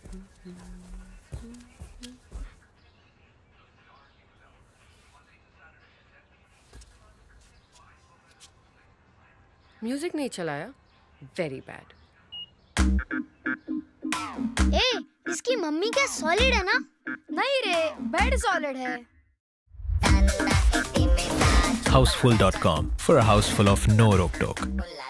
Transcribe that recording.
Music नहीं चलाया, very bad. ए, इसकी मम्मी क्या सॉलिड है ना? नहीं रे, बेड सॉलिड है। housefull.com for a house full of no rock talk.